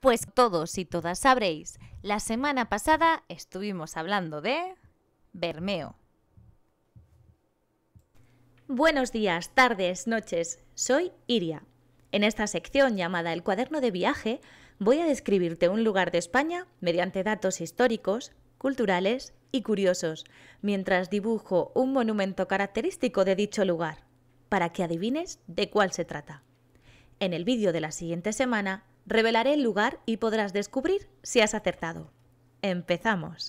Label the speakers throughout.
Speaker 1: Pues todos y todas sabréis, la semana pasada estuvimos hablando de Bermeo. Buenos días, tardes, noches. Soy Iria. En esta sección llamada El cuaderno de viaje voy a describirte un lugar de España mediante datos históricos, culturales y curiosos, mientras dibujo un monumento característico de dicho lugar, para que adivines de cuál se trata. En el vídeo de la siguiente semana revelaré el lugar y podrás descubrir si has acertado. ¡Empezamos!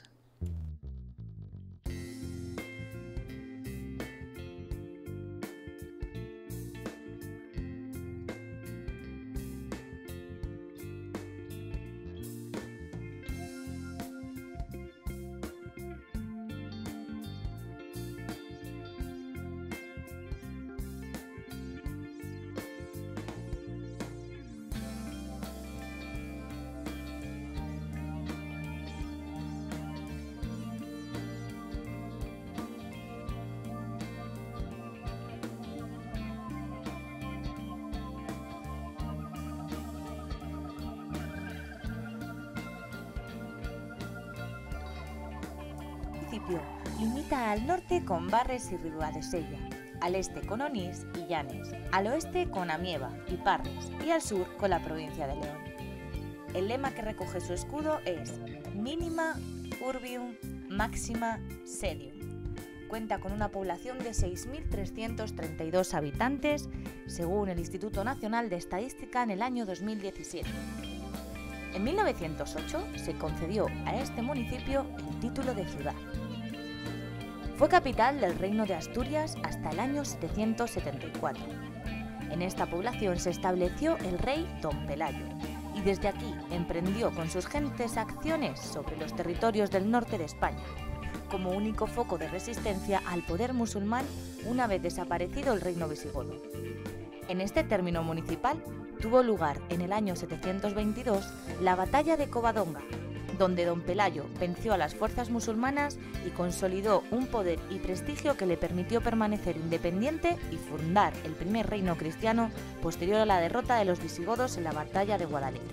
Speaker 1: Limita al norte con Barres y Ribadesella, al este con Onís y Llanes, al oeste con Amieva y Parres y al sur con la provincia de León. El lema que recoge su escudo es Minima Urbium Maxima Sedium. Cuenta con una población de 6.332 habitantes, según el Instituto Nacional de Estadística en el año 2017. En 1908 se concedió a este municipio el título de ciudad. Fue capital del Reino de Asturias hasta el año 774. En esta población se estableció el rey Don Pelayo y desde aquí emprendió con sus gentes acciones sobre los territorios del norte de España, como único foco de resistencia al poder musulmán una vez desaparecido el reino visigodo. En este término municipal tuvo lugar en el año 722 la batalla de Covadonga, donde Don Pelayo venció a las fuerzas musulmanas y consolidó un poder y prestigio que le permitió permanecer independiente y fundar el primer reino cristiano posterior a la derrota de los visigodos en la batalla de Guadalete.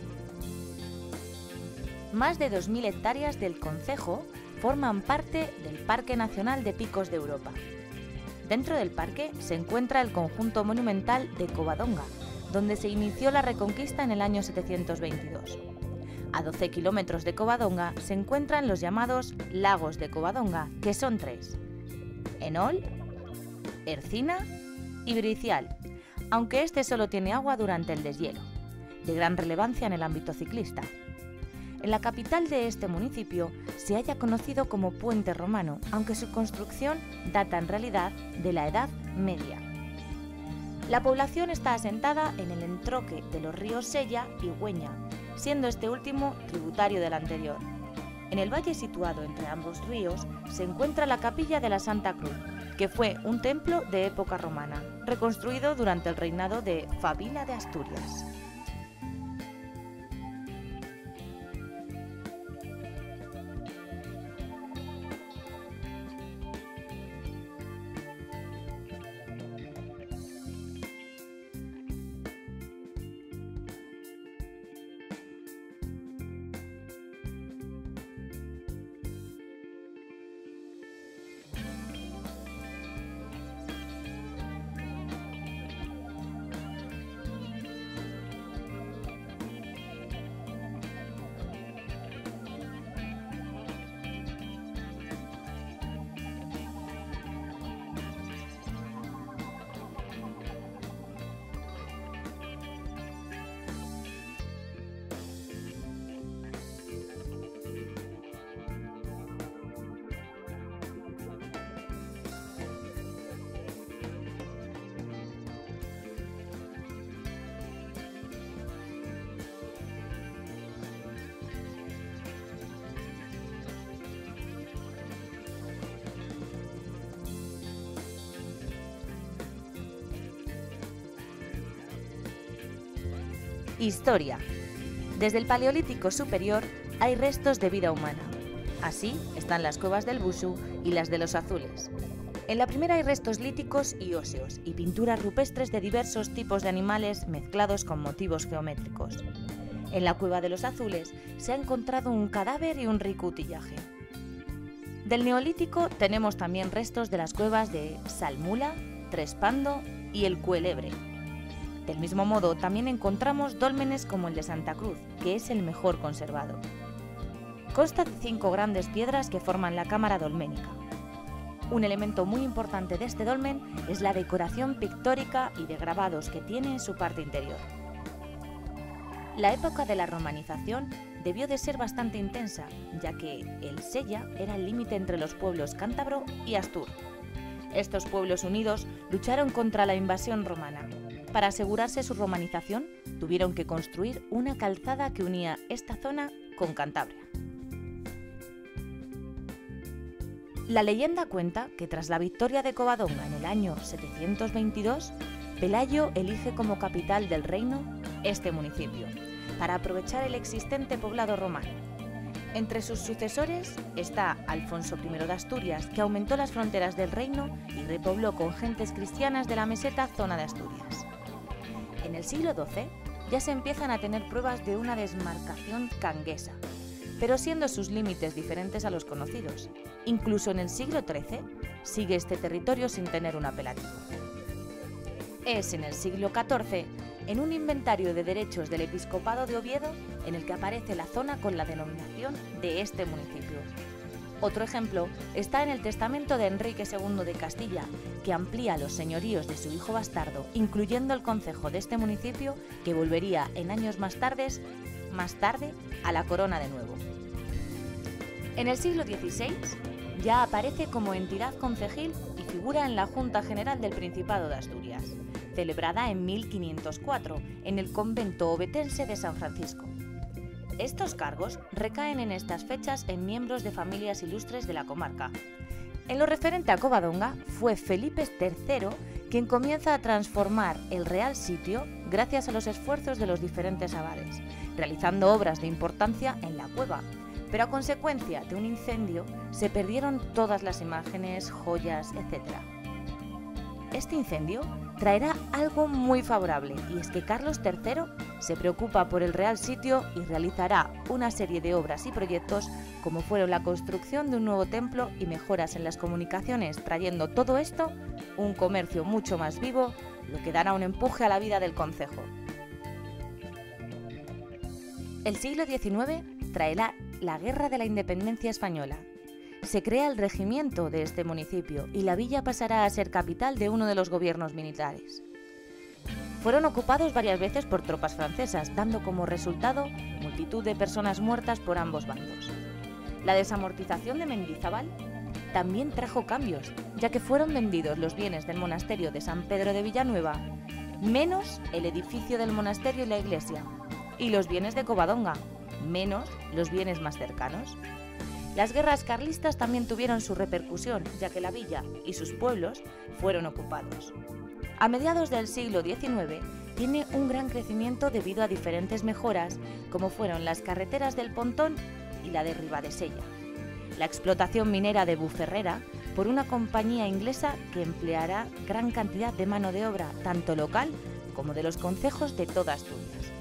Speaker 1: Más de 2.000 hectáreas del concejo forman parte del Parque Nacional de Picos de Europa. Dentro del parque se encuentra el conjunto monumental de Covadonga, donde se inició la reconquista en el año 722. A 12 kilómetros de Covadonga se encuentran los llamados Lagos de Covadonga, que son tres: Enol, Ercina y Bricial, aunque este solo tiene agua durante el deshielo, de gran relevancia en el ámbito ciclista. En la capital de este municipio se halla conocido como Puente Romano, aunque su construcción data en realidad de la Edad Media. La población está asentada en el entroque de los ríos Sella y Güeña, siendo este último tributario del anterior. En el valle situado entre ambos ríos se encuentra la Capilla de la Santa Cruz, que fue un templo de época romana, reconstruido durante el reinado de Fabila de Asturias. Historia. Desde el Paleolítico superior hay restos de vida humana. Así están las cuevas del Busu y las de los Azules. En la primera hay restos líticos y óseos y pinturas rupestres de diversos tipos de animales mezclados con motivos geométricos. En la Cueva de los Azules se ha encontrado un cadáver y un rico utillaje. Del Neolítico tenemos también restos de las cuevas de Salmula, Trespando y el Cuelebre. Del mismo modo, también encontramos dólmenes como el de Santa Cruz, que es el mejor conservado. Consta de 5 grandes piedras que forman la cámara dolménica. Un elemento muy importante de este dolmen es la decoración pictórica y de grabados que tiene en su parte interior. La época de la romanización debió de ser bastante intensa, ya que el Sella era el límite entre los pueblos cántabro y Astur. Estos pueblos unidos lucharon contra la invasión romana. Para asegurarse su romanización, tuvieron que construir una calzada que unía esta zona con Cantabria. La leyenda cuenta que tras la victoria de Covadonga en el año 722, Pelayo elige como capital del reino este municipio, para aprovechar el existente poblado romano. Entre sus sucesores está Alfonso I de Asturias, que aumentó las fronteras del reino y repobló con gentes cristianas de la meseta zona de Asturias. En el siglo XII ya se empiezan a tener pruebas de una demarcación canguesa, pero siendo sus límites diferentes a los conocidos. Incluso en el siglo XIII sigue este territorio sin tener un apelativo. Es en el siglo XIV, en un inventario de derechos del Episcopado de Oviedo, en el que aparece la zona con la denominación de este municipio. Otro ejemplo está en el testamento de Enrique II de Castilla, que amplía los señoríos de su hijo bastardo, incluyendo el concejo de este municipio, que volvería en años más tarde a la corona de nuevo. En el siglo XVI ya aparece como entidad concejil y figura en la Junta General del Principado de Asturias, celebrada en 1504 en el convento ovetense de San Francisco. Estos cargos recaen en estas fechas en miembros de familias ilustres de la comarca. En lo referente a Covadonga, fue Felipe III quien comienza a transformar el real sitio gracias a los esfuerzos de los diferentes abades, realizando obras de importancia en la cueva, pero a consecuencia de un incendio se perdieron todas las imágenes, joyas, etc. Este incendio traerá algo muy favorable, y es que Carlos III se preocupa por el real sitio y realizará una serie de obras y proyectos como fueron la construcción de un nuevo templo y mejoras en las comunicaciones, trayendo todo esto un comercio mucho más vivo, lo que dará un empuje a la vida del concejo. El siglo XIX traerá la Guerra de la Independencia Española. Se crea el regimiento de este municipio y la villa pasará a ser capital de uno de los gobiernos militares. Fueron ocupados varias veces por tropas francesas, dando como resultado multitud de personas muertas por ambos bandos. La desamortización de Mendizábal también trajo cambios, ya que fueron vendidos los bienes del monasterio de San Pedro de Villanueva, menos el edificio del monasterio y la iglesia, y los bienes de Covadonga, menos los bienes más cercanos. Las guerras carlistas también tuvieron su repercusión, ya que la villa y sus pueblos fueron ocupados. A mediados del siglo XIX tiene un gran crecimiento debido a diferentes mejoras, como fueron las carreteras del Pontón y la de Ribadesella. La explotación minera de Buferrera por una compañía inglesa que empleará gran cantidad de mano de obra, tanto local como de los concejos de toda Asturias.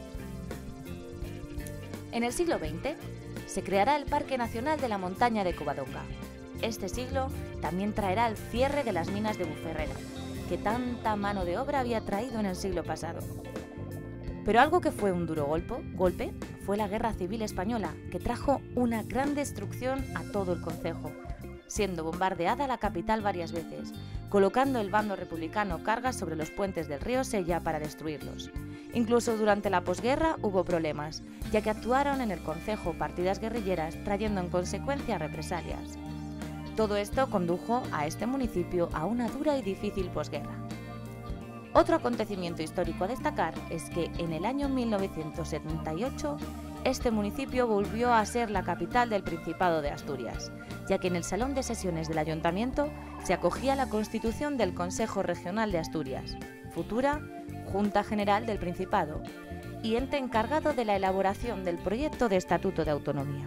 Speaker 1: En el siglo XX se creará el Parque Nacional de la Montaña de Covadonga. Este siglo también traerá el cierre de las minas de Buferrera, que tanta mano de obra había traído en el siglo pasado. Pero algo que fue un duro golpe fue la Guerra Civil Española, que trajo una gran destrucción a todo el concejo, siendo bombardeada la capital varias veces, colocando el bando republicano cargas sobre los puentes del río Sella para destruirlos. Incluso durante la posguerra hubo problemas, ya que actuaron en el concejo partidas guerrilleras, trayendo en consecuencia represalias. Todo esto condujo a este municipio a una dura y difícil posguerra. Otro acontecimiento histórico a destacar es que en el año 1978 este municipio volvió a ser la capital del Principado de Asturias, ya que en el Salón de Sesiones del Ayuntamiento se acogía la constitución del Consejo Regional de Asturias, futura Junta General del Principado, y ente encargado de la elaboración del proyecto de Estatuto de Autonomía.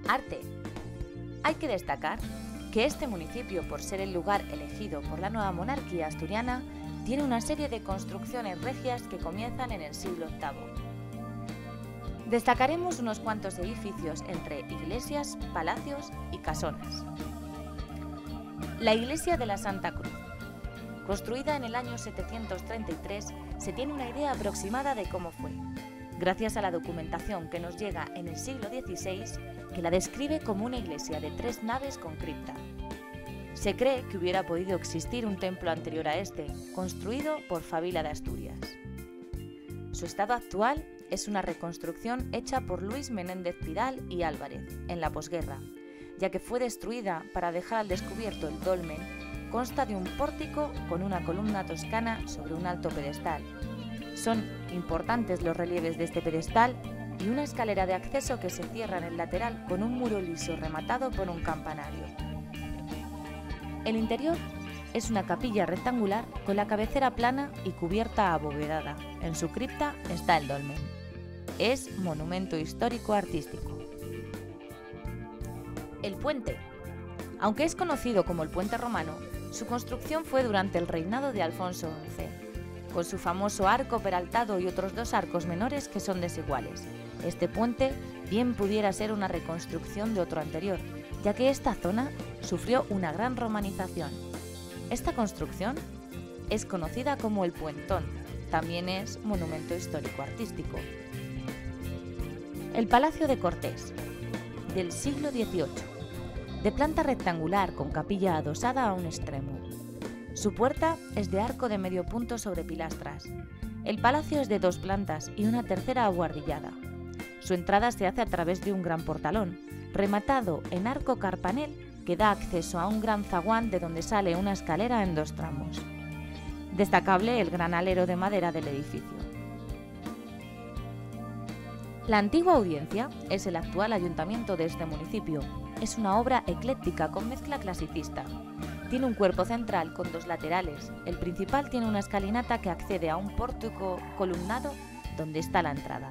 Speaker 1: Arte. Hay que destacar que este municipio, por ser el lugar elegido por la nueva monarquía asturiana, tiene una serie de construcciones regias que comienzan en el siglo VIII. Destacaremos unos cuantos edificios entre iglesias, palacios y casonas. La iglesia de la Santa Cruz. Construida en el año 733, se tiene una idea aproximada de cómo fue, gracias a la documentación que nos llega en el siglo XVI, que la describe como una iglesia de 3 naves con cripta. Se cree que hubiera podido existir un templo anterior a este, construido por Fabila de Asturias. Su estado actual es una reconstrucción hecha por Luis Menéndez Pidal y Álvarez en la posguerra, ya que fue destruida para dejar al descubierto el dolmen. Consta de un pórtico con una columna toscana sobre un alto pedestal. Son importantes los relieves de este pedestal y una escalera de acceso que se cierra en el lateral con un muro liso rematado por un campanario. El interior es una capilla rectangular con la cabecera plana y cubierta abovedada. En su cripta está el dolmen. Es monumento histórico artístico. El puente. Aunque es conocido como el Puente Romano, su construcción fue durante el reinado de Alfonso XI, con su famoso arco peraltado y otros 2 arcos menores que son desiguales. Este puente bien pudiera ser una reconstrucción de otro anterior, ya que esta zona sufrió una gran romanización. Esta construcción es conocida como el Puentón, también es monumento histórico artístico. El Palacio de Cortés, del siglo XVIII. De planta rectangular con capilla adosada a un extremo. Su puerta es de arco de medio punto sobre pilastras. El palacio es de 2 plantas y una tercera abuhardillada. Su entrada se hace a través de un gran portalón, rematado en arco carpanel que da acceso a un gran zaguán de donde sale una escalera en 2 tramos. Destacable el gran alero de madera del edificio. La antigua Audiencia es el actual ayuntamiento de este municipio. Es una obra ecléctica con mezcla clasicista. Tiene un cuerpo central con 2 laterales. El principal tiene una escalinata que accede a un pórtico columnado donde está la entrada.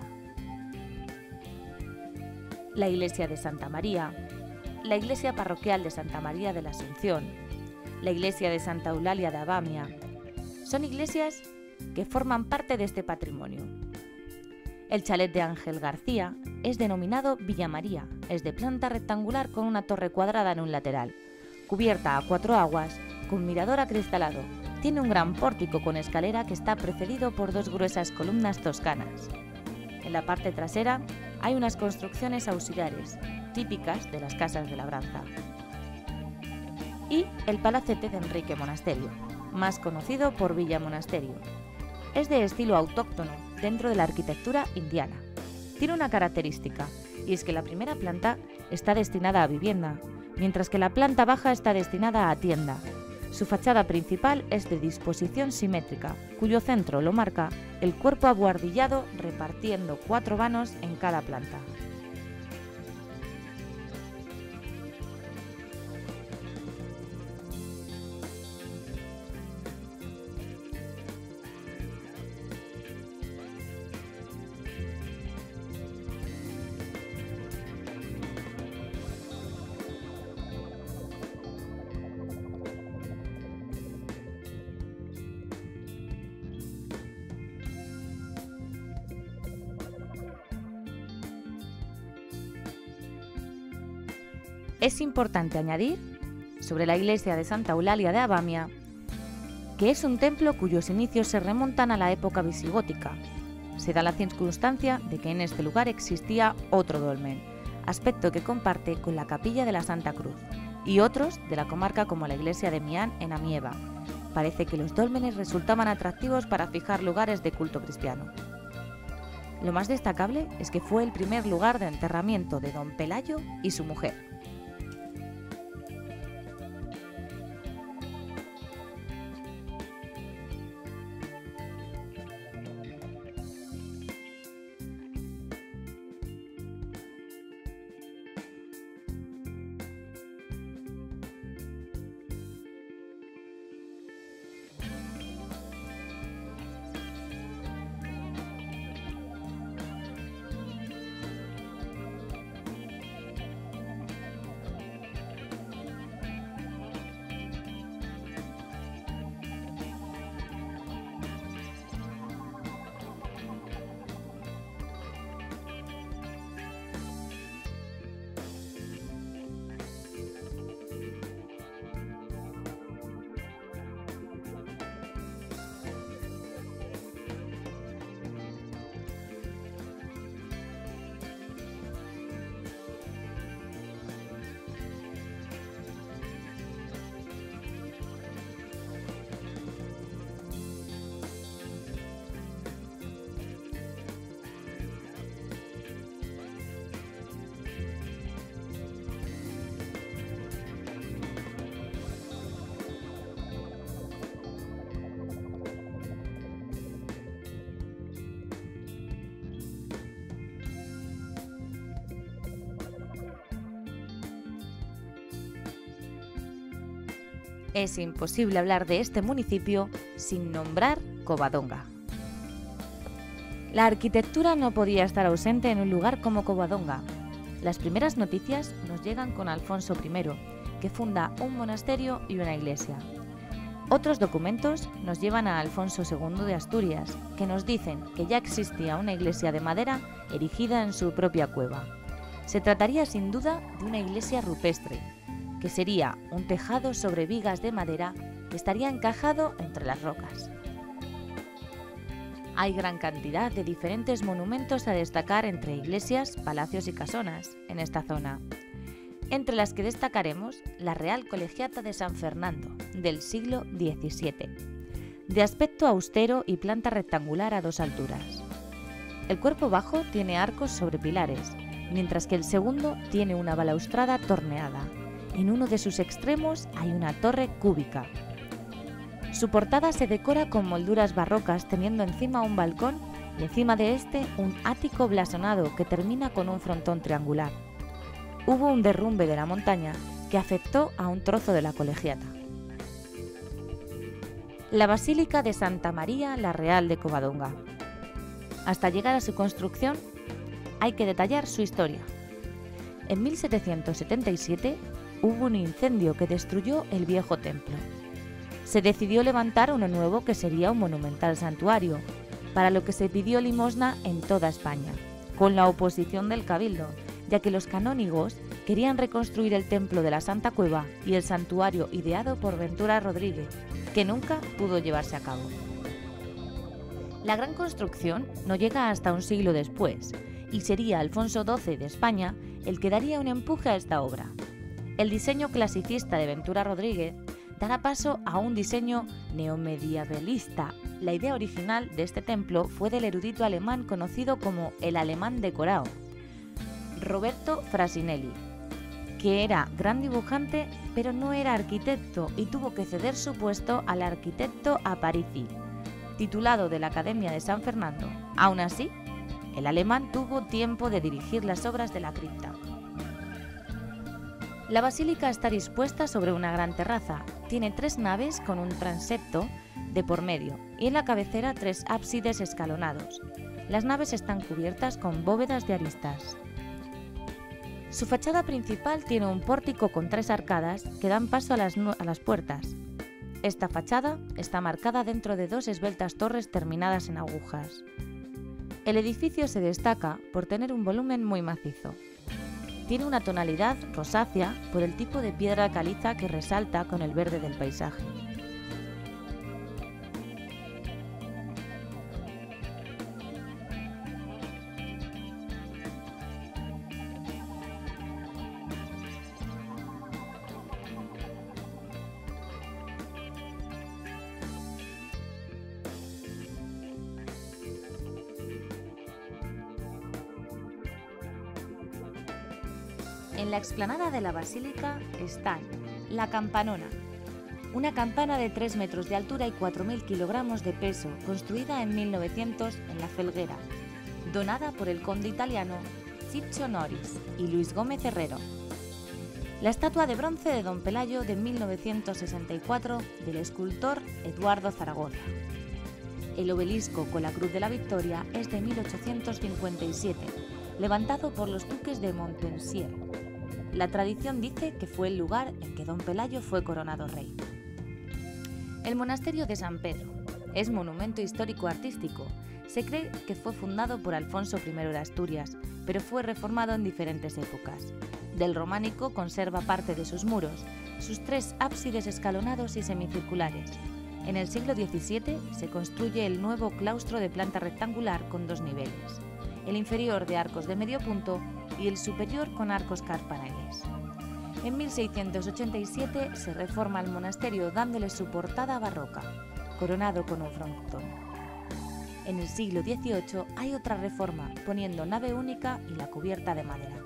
Speaker 1: La iglesia de Santa María, la iglesia parroquial de Santa María de la Asunción, la iglesia de Santa Eulalia de Abamia, son iglesias que forman parte de este patrimonio. El chalet de Ángel García es denominado Villa María, es de planta rectangular con una torre cuadrada en un lateral, cubierta a 4 aguas, con mirador acristalado. Tiene un gran pórtico con escalera que está precedido por 2 gruesas columnas toscanas. En la parte trasera hay unas construcciones auxiliares, típicas de las casas de labranza. Y el palacete de Enrique Monasterio, más conocido por Villa Monasterio. Es de estilo autóctono dentro de la arquitectura indiana. Tiene una característica, y es que la primera planta está destinada a vivienda, mientras que la planta baja está destinada a tienda. Su fachada principal es de disposición simétrica, cuyo centro lo marca el cuerpo abuhardillado repartiendo 4 vanos en cada planta. Es importante añadir, sobre la iglesia de Santa Eulalia de Abamia, que es un templo cuyos inicios se remontan a la época visigótica. Se da la circunstancia de que en este lugar existía otro dolmen, aspecto que comparte con la capilla de la Santa Cruz, y otros de la comarca como la iglesia de Mián en Amieva. Parece que los dólmenes resultaban atractivos para fijar lugares de culto cristiano. Lo más destacable es que fue el primer lugar de enterramiento de don Pelayo y su mujer. Es imposible hablar de este municipio sin nombrar Covadonga. La arquitectura no podía estar ausente en un lugar como Covadonga. Las primeras noticias nos llegan con Alfonso I, que funda un monasterio y una iglesia. Otros documentos nos llevan a Alfonso II de Asturias, que nos dicen que ya existía una iglesia de madera erigida en su propia cueva. Se trataría sin duda de una iglesia rupestre, que sería un tejado sobre vigas de madera que estaría encajado entre las rocas. Hay gran cantidad de diferentes monumentos a destacar entre iglesias, palacios y casonas en esta zona, entre las que destacaremos la Real Colegiata de San Fernando, del siglo XVII, de aspecto austero y planta rectangular a 2 alturas. El cuerpo bajo tiene arcos sobre pilares, mientras que el segundo tiene una balaustrada torneada. En uno de sus extremos hay una torre cúbica. Su portada se decora con molduras barrocas, teniendo encima un balcón y encima de este un ático blasonado que termina con un frontón triangular. Hubo un derrumbe de la montaña que afectó a un trozo de la colegiata. La Basílica de Santa María la Real de Covadonga. Hasta llegar a su construcción, hay que detallar su historia. En 1777 hubo un incendio que destruyó el viejo templo. Se decidió levantar uno nuevo que sería un monumental santuario, para lo que se pidió limosna en toda España, con la oposición del Cabildo, ya que los canónigos querían reconstruir el templo de la Santa Cueva y el santuario ideado por Ventura Rodríguez, que nunca pudo llevarse a cabo. La gran construcción no llega hasta un siglo después, y sería Alfonso XII de España el que daría un empuje a esta obra. El diseño clasicista de Ventura Rodríguez dará paso a un diseño neomedievalista. La idea original de este templo fue del erudito alemán conocido como el alemán decorado, Roberto Frasinelli, que era gran dibujante pero no era arquitecto y tuvo que ceder su puesto al arquitecto Aparici, titulado de la Academia de San Fernando. Aún así, el alemán tuvo tiempo de dirigir las obras de la cripta. La basílica está dispuesta sobre una gran terraza. Tiene 3 naves con un transepto de por medio y en la cabecera 3 ábsides escalonados. Las naves están cubiertas con bóvedas de aristas. Su fachada principal tiene un pórtico con 3 arcadas que dan paso a las puertas. Esta fachada está marcada dentro de 2 esbeltas torres terminadas en agujas. El edificio se destaca por tener un volumen muy macizo. Tiene una tonalidad rosácea por el tipo de piedra caliza que resalta con el verde del paisaje. En la explanada de la basílica están la campanona, una campana de 3 metros de altura y 4.000 kilogramos de peso, construida en 1900 en La Felguera, donada por el conde italiano Ciccio Noris y Luis Gómez Herrero. La estatua de bronce de Don Pelayo de 1964 del escultor Eduardo Zaragoza. El obelisco con la Cruz de la Victoria es de 1857, levantado por los duques de Montpensier. La tradición dice que fue el lugar en que Don Pelayo fue coronado rey. El monasterio de San Pedro es monumento histórico artístico. Se cree que fue fundado por Alfonso I de Asturias, pero fue reformado en diferentes épocas. Del románico conserva parte de sus muros, sus 3 ábsides escalonados y semicirculares. En el siglo XVII se construye el nuevo claustro de planta rectangular con 2 niveles, el inferior de arcos de medio punto y el superior con arcos carpaneles. En 1687 se reforma el monasterio dándole su portada barroca, coronado con un frontón. En el siglo XVIII hay otra reforma, poniendo nave única y la cubierta de madera.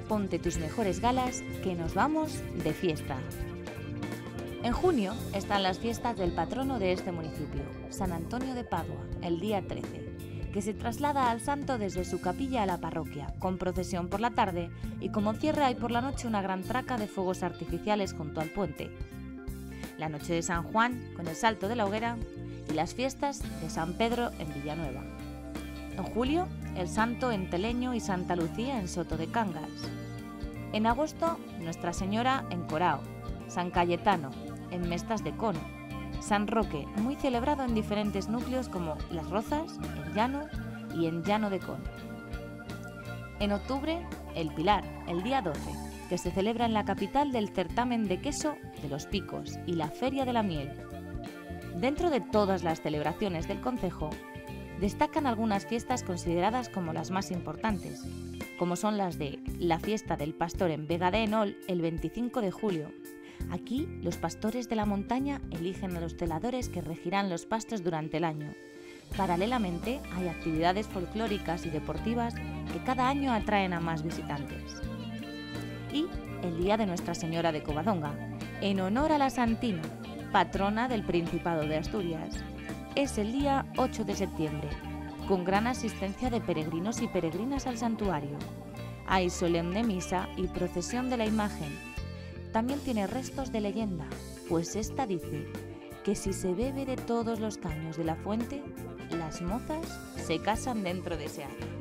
Speaker 1: ponte tus mejores galas, que nos vamos de fiesta. En junio están las fiestas del patrono de este municipio, San Antonio de Padua, el día 13, que se traslada al santo desde su capilla a la parroquia, con procesión por la tarde y como cierre hay por la noche una gran traca de fuegos artificiales junto al puente. La noche de San Juan, con el salto de la hoguera, y las fiestas de San Pedro en Villanueva. En julio, el santo en Teleño y Santa Lucía en Soto de Cangas. En agosto, Nuestra Señora en Corao, San Cayetano en Mestas de Cono, San Roque, muy celebrado en diferentes núcleos como Las Rozas, en Llano y en Llano de Cono. En octubre, el Pilar, el día 12, que se celebra en la capital del certamen de queso de Los Picos y la Feria de la Miel. Dentro de todas las celebraciones del concejo, destacan algunas fiestas consideradas como las más importantes, como son las de la fiesta del pastor en Vega de Enol el 25 de julio. Aquí, los pastores de la montaña eligen a los celadores que regirán los pastos durante el año. Paralelamente, hay actividades folclóricas y deportivas que cada año atraen a más visitantes. Y el Día de Nuestra Señora de Covadonga, en honor a la Santina, patrona del Principado de Asturias. Es el día 8 de septiembre, con gran asistencia de peregrinos y peregrinas al santuario. Hay solemne misa y procesión de la imagen. También tiene restos de leyenda, pues esta dice que si se bebe de todos los caños de la fuente, las mozas se casan dentro de ese año.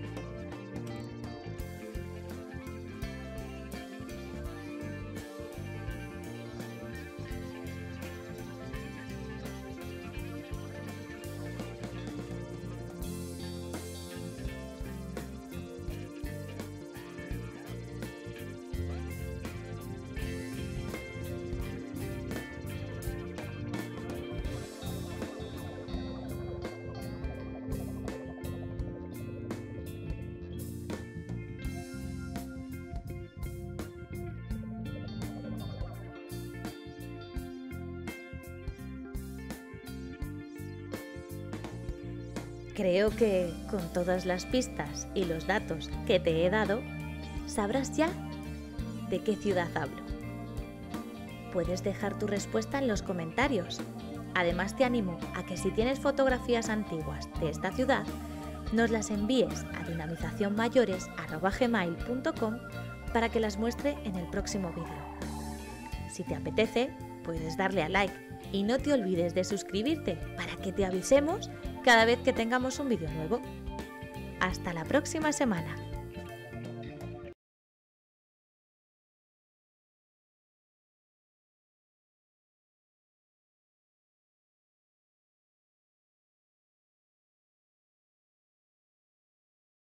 Speaker 1: Creo que con todas las pistas y los datos que te he dado, sabrás ya de qué ciudad hablo. Puedes dejar tu respuesta en los comentarios. Además te animo a que si tienes fotografías antiguas de esta ciudad, nos las envíes a dinamizacionmayores@gmail.com para que las muestre en el próximo vídeo. Si te apetece, puedes darle a like y no te olvides de suscribirte para que te avisemos cada vez que tengamos un vídeo nuevo. ¡Hasta la próxima semana!